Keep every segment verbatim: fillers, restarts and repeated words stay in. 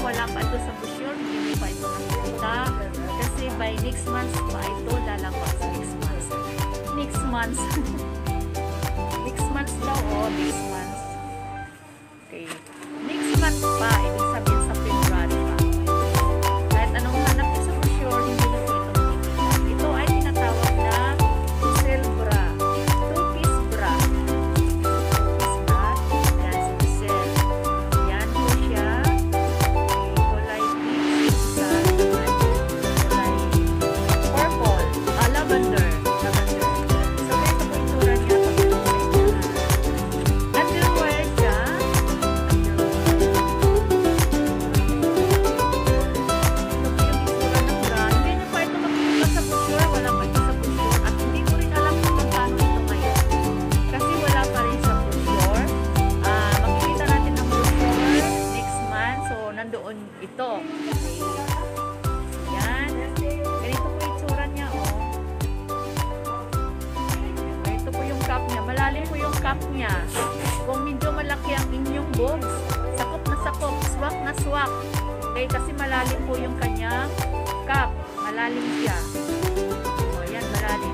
wala pa ito sa brochure, hindi pa ito nakikita. Kasi by next month pa ito lalabas. Next month. Next month. Next month daw, oh, next month. Okay. Next month pa, ibig sabihin sa February pa. Kahit anong hanap ko sa brochure, hindi na po ito makikita. Ito ay tinatawag na Giselle bra. Two-piece bra. Two-piece bra. Yan si Giselle. Yan po siya. Kulay peach. Kulay purple. Ah, lavender. Lavender. So, ito po yung tura niya. Underwear siya. Ito. Yan. Ganito po yung tsura niya, oh. Ganito po yung cup niya. Malalim po yung cup niya. Kung medyo malaki ang inyong boobs, sakop na sakop, swak na swak. Okay, kasi malalim po yung kanyang cup. Malalim siya. O, yan, malalim.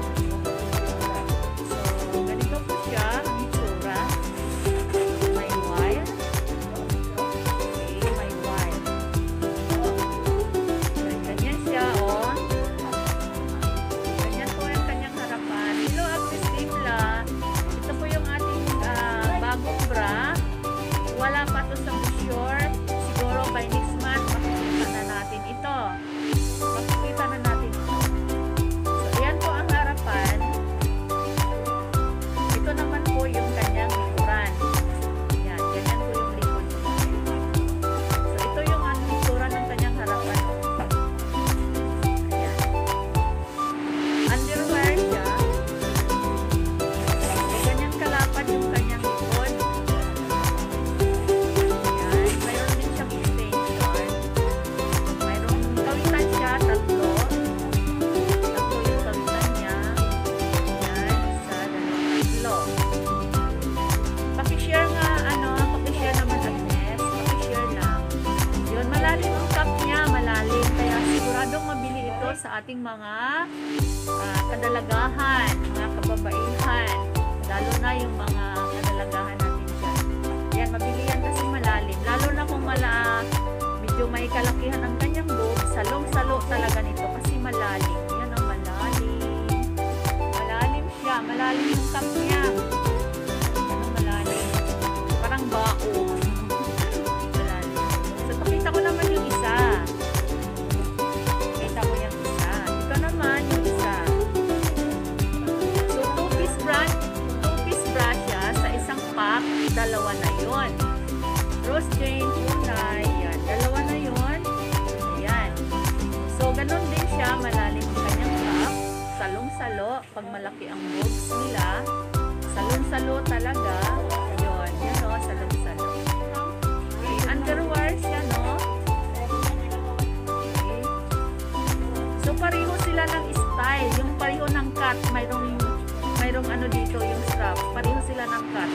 So, ganito po siya ang itsura. May wire. Wala pa to sa brochure. Siguro by next month makikita na natin ito. Makikita na natin ito. So, ayan po ang harapan. Ito naman po yung kanyang likuran. Ayan, ganyan po yung likod niya. So, ito yung ano, likuran ng kanyang harapan. Ayan. Underwear siya. So, ganyan kalapad yung kanyang likod. Mabili ito sa ating mga uh, kadalagahan, mga kababaihan, lalo na yung mga kadalagahan natin dyan. Yan, mabili yan kasi malalim. Lalo na kung mala, medyo may kalakihan ang kanyang boob, salong-salo talaga nito kasi malalim. Yan ang malalim. Malalim siya. Malalim yung cup niya. Yan ang malalim. Parang bao. Malalim. So, pakita ko naman yung isa. Dalawa na yun. Rose Jane, tunay. Yan. Dalawa na yun. Ayan. So, ganun din siya. Malalim ang kanyang cup. Salong-salo. Pag malaki ang boobs nila. Salong-salo talaga. Ayun. Yan o. Salong-salo. Okay. Underwear siya, no? Okay. So, pareho sila ng style. Yung pareho ng cut. Mayroong, mayroong ano dito, yung strap. Pareho sila ng cut.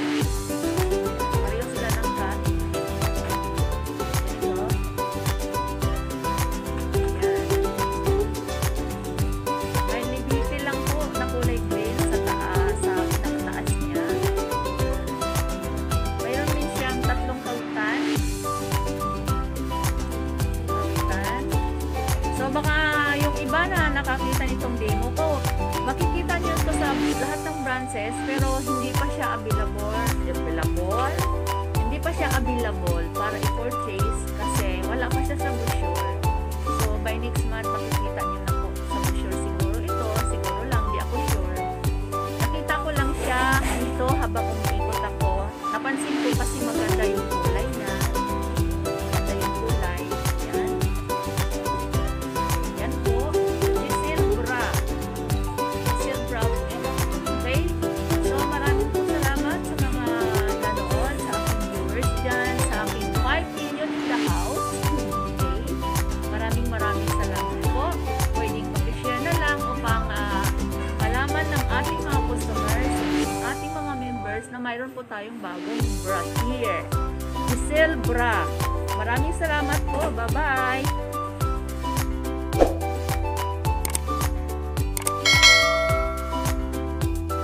Baka yung iba na nakakita nitong demo ko, makikita nyo ito sa lahat ng branches, pero hindi pa siya available, available, hindi pa siya available para i-purchase kasi wala pa siya sa brochure. So, by next month, makikita nyo na po sa brochure siguro ito, siguro lang, di ako sure. Nakita ko lang siya dito habang umiikot ako. Napansin ko kasi maganda yung kulay niya. Mayroon po tayong bagong bra here. Giselle bra. Maraming salamat po. Bye-bye!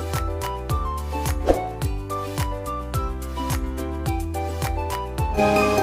Thank you.